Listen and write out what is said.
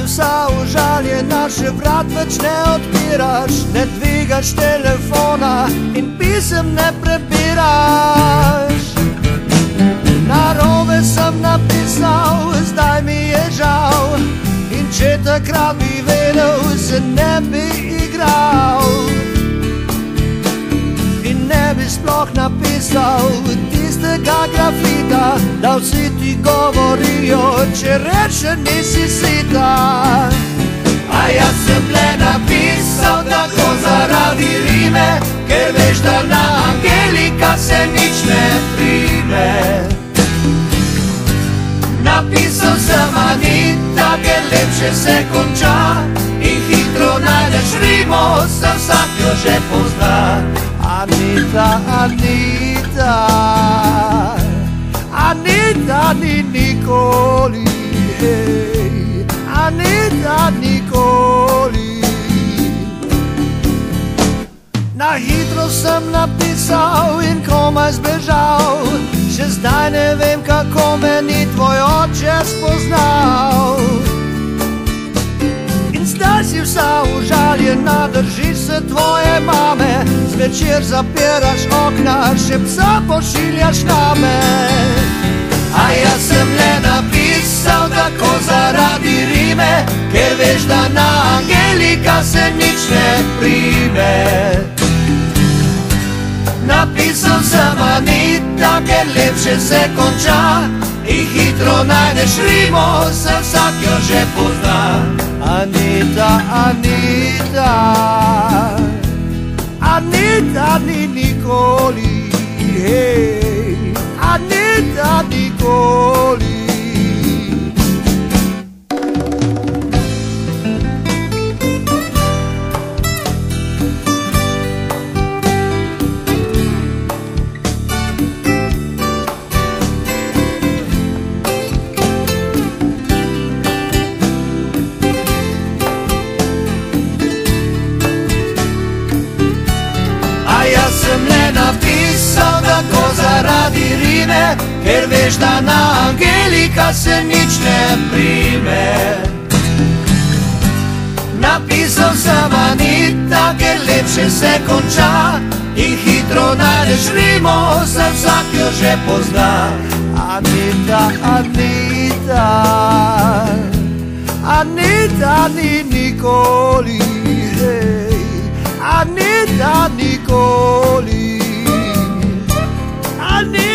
vsa užaljena, še vrat več ne odpiraš, ne dvigaš telefona in pisem ne prebiraš. Narobe sem napisal, zdaj mi je žal, in če takrat bi vedel, se ne bi igral in ne bi sploh napisal tistega grafita, da vsi ti govorijo, če reče nisi sita. A jaz sem le napisal tako zaradi rime, ker veš, da na Angelika se nič ne prime. Napisal sem Anita, ker lepše se konča in hitro najdeš rimo, se vsak jo že pozna. Anita, Anita, Anita ni nikoli, hej, Anita nikoli. Na hitro sem napisal in komaj zbežal, še zdaj ne vem, kako me ni tvoj oče spoznal. In zdaj si vsa užaljena, držiš se tvoje mame, zvečer zapiraš okna, še psa pošiljaš name. A jaz sem le napisal tako zaradi rime, ker veš, da na Angelika se nič ne prime. Napisal sem Anita, ker lepše se konča in hitro najdeš rimo, se vsak jo že pozna. Anita, Anita, Anita ni nikoli, hej, Anita nikoli. Sem le napisal tako zaradi rime, ker veš, da na Angelika se nič ne prime. Napisal sem Anita, ker lepše se konča in hitro najdeš rimo, se vsak jo že pozna. Anita, Anita, Anita ni nikoli, hej, Anita nikoli.